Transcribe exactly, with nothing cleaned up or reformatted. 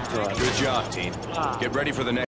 God. Good job, team. Get ready for the next.